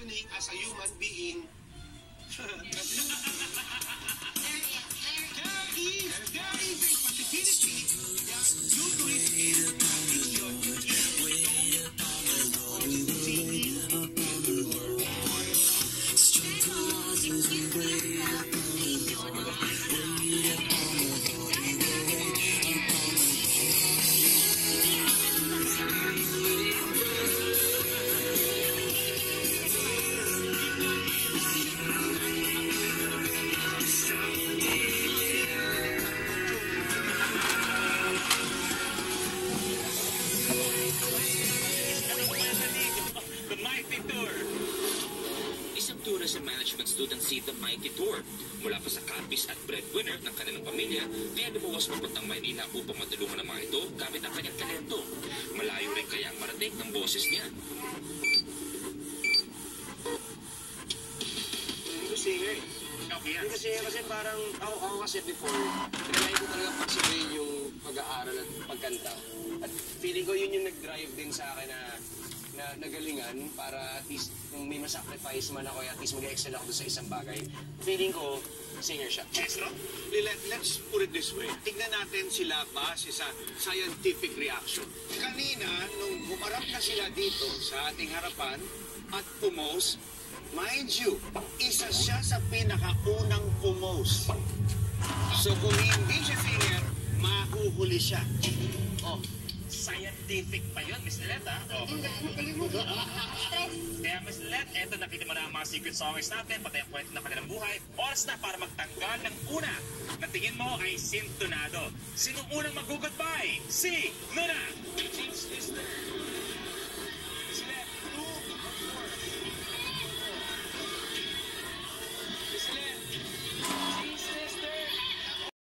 functioning as a human being. There is a possibility that due to his condition, Sa management student seat ng Mighty Tour. Mula pa sa campus at breadwinner ng kanilang pamilya, kaya lumuwas papuntang Maynila upang matulungan ang mga ito gamit ang kanyang talento. Malayo rin kaya ang marating ng boses niya. Hindi ko singer. Kasi parang ako kasi before, pinalay ko talaga pagsabihin yung pag-aaral at pagkanta. At feeling ko yun yung nag-drive din sa akin na nagalingan para at least kung may masacrifice man ako, at least mag-excel ako doon sa isang bagay. Feeling ko, singer siya. Maestro, let's put it this way. Tingnan natin sila base sa scientific reaction. Kanina, nung humarap na sila dito sa ating harapan at pumose, mind you, isa siya sa pinakaunang pumose. So kung hindi siya singer, mahuhuli siya. Oh, scientific pa yun, Miss Lilet, ha? Oh. Kaya, Miss Lilet, eto nakita mo na ang mga secret songers natin, pati ang kwento ng kanilang buhay. Oras na para magtanggal ng una na tingin mo ay sintonado. Sinong unang mag-goodbye? Si Luna!